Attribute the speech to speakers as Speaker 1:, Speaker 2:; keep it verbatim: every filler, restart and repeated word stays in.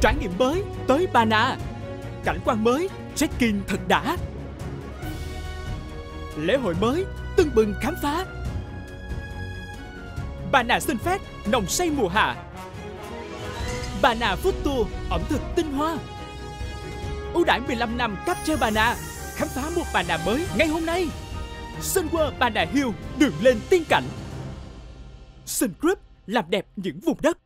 Speaker 1: Trải nghiệm mới tới Ba Na. Cảnh quan mới, check-in thật đã. Lễ hội mới, tưng bừng khám phá. Ba Na Sun Fest, nồng say mùa hạ. Ba Na Food Tour, ẩm thực tinh hoa. Ưu đãi mười lăm năm Capture Ba Na. Khám phá một Ba Na mới ngay hôm nay. Sun World Ba Na Hill, đường lên tiên cảnh. Sun Group, làm đẹp những vùng đất.